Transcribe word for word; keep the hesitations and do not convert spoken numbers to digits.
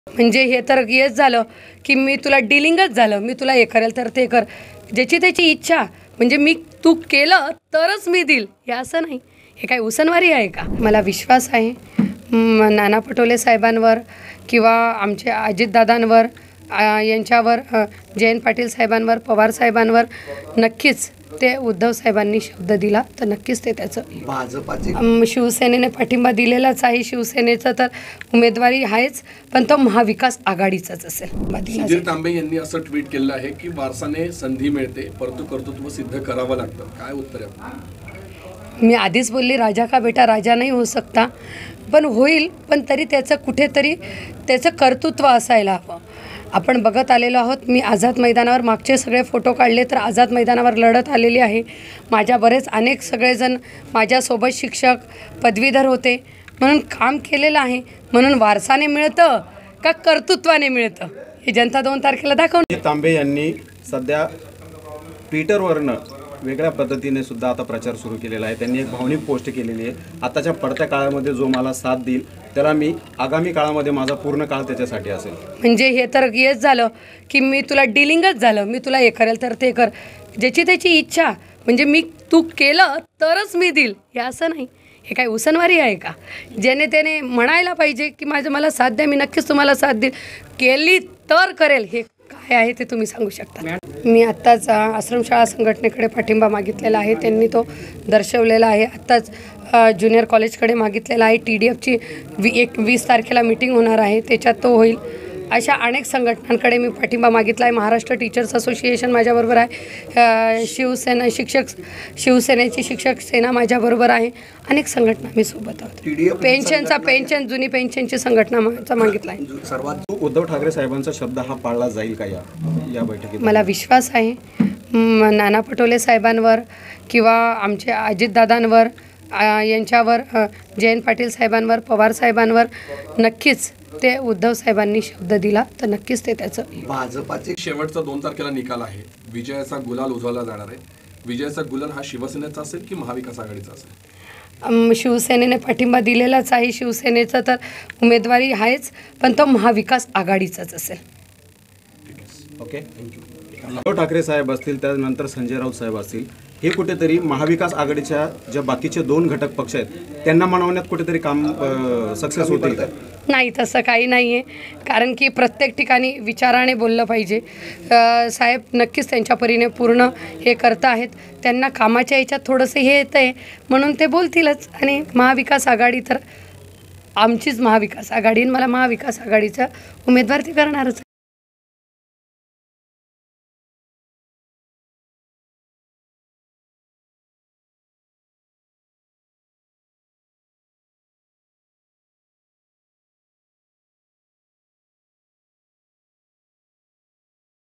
म्हणजे हे तर हेच झालं की मी तुला डिलिंगच झालं, मी तुला हे करेल तर ते कर, ज्याची त्याची इच्छा. म्हणजे मी तू केलं तरच मी देईल हे असं नाही. हे काय उसनवारी आहे का? मला विश्वास आहे म, नाना पटोले साहेबांवर किंवा आमच्या अजितदादांवर यांच्यावर, जयंत पाटील साहेबांवर, पवार साहेबांवर नक्कीच ते उद्धव साहेबांनी शब्द दिला तर नक्कीच ते त्याचं भाजपाचे शिवसेनेने पाठिंबा दिलेलाच आहे. शिवसेनेचं तर उमेदवारी आहेच, पण तो महाविकास आघाडीचाच असेल. सुधीर तांबे यांनी असं ट्विट केलं आहे की वारसाने संधी मिळते परंतु कर्तृत्व सिद्ध करावं लागतं. काय उत्तर आहे? मी आधीच बोलली, राजा का बेटा राजा नाही हो सकता, पण होईल, पण तरी त्याचं कुठेतरी त्याचं कर्तृत्व असायला हवं. आपण बघत आलेलो आहोत. मी आझाद मैदानावर मागचे सगळे फोटो काढले तर आझाद मैदानावर लढत आलेली आहे. माझ्या बरेच अनेक सगळेजण माझ्यासोबत शिक्षक पदवीधर होते, म्हणून काम केलेलं आहे. म्हणून वारसाने मिळतं का कर्तृत्वाने मिळतं हे जनता दोन तारखेला दाखवून. तांबे यांनी सध्या ट्विटरवरनं वेगळ्या पद्धतीने सुद्धा आता प्रचार सुरू केलेला आहे. त्यांनी एक भावनिक पोस्ट केलेली आहे. आताच्या पडत्या काळामध्ये जो मला साथ देईल त्याला मी आगामी काळामध्ये माझा पूर्ण काळ त्याच्यासाठी असेल. म्हणजे हे तर हेच झालं की मी तुला डिलिंगच झालं, मी तुला हे करेल तर ते कर, ज्याची त्याची इच्छा. म्हणजे मी तू केलं तरच मी देईल हे असं नाही. हे काय उसनवारी आहे का? ज्याने त्याने म्हणायला पाहिजे की माझं मला साथ द्या, मी नक्कीच तुम्हाला साथ देईल, केली तर करेल. हे काय आहे ते तुम्ही सांगू शकता? मी आत्ताच आश्रमशाळा संघटनेकडे पाठिंबा मागितलेला आहे, त्यांनी तो दर्शवलेला आहे. आत्ताच ज्युनियर कॉलेजकडे मागितलेला आहे. टी डी एफची वी एक वीस तारखेला मीटिंग होणार आहे, त्याच्यात तो होईल. अशा अनेक संघटनांकडे मी पाठिंबा मागितला आहे. महाराष्ट्र टीचर्स असोसिएशन माझ्याबरोबर आहे, शिवसेना शिक्षक शिवसेनेची शिक्षक सेना माझ्याबरोबर आहे. अनेक संघटना मी सोबत आहोत. पेन्शनचा पेन्शन जुनी पेन्शनची संघटनाचा मागितला आहे. सर्वात उद्धव ठाकरे साहेबांचा शब्द हा पाळला जाईल का या या बैठकीत? मला विश्वास आहे म, नाना पटोले साहेबांवर किंवा आमच्या अजितदादांवर यांच्यावर, जयंत पाटील साहेबांवर, पवार साहेबांवर नक्कीच ते उद्धव साहेबांनी शब्द दिला तर नक्कीच ते त्याचं भाजपाचे शेवटचा दोन तारखेला निकाल आहे. विजयाचा गुलाल उजवला जाणार आहे. विजयाचा गुलाल हा शिवसेनेचा असेल की महाविकास आघाडीचा असेल? शिवसेनेने पाठिंबा दिलेलाच आहे. शिवसेनेचं तर उमेदवारी आहेच, पण तो महाविकास आघाडीचाच असेल. Okay, thank you. उद्धव ठाकरे साहेब असतील, त्यानंतर संजय राऊत साहेब असतील, हे कुठेतरी महाविकास आघाडीच्या ज्या बाकीचे दोन घटक पक्ष आहेत त्यांना मनवण्यात कुठेतरी काम सक्सेस होतील का? नाही, तसं काही नाही आहे. कारण की प्रत्येक ठिकाणी विचाराने बोललं पाहिजे. साहेब नक्कीच त्यांच्या परीने पूर्ण हे करत आहेत. त्यांना कामाच्या याच्यात थोडंसं हे येतं आहे म्हणून ते बोलतीलच. आणि महाविकास आघाडी तर आमचीच महाविकास आघाडी, मला महाविकास आघाडीचा उमेदवार ते करणारच.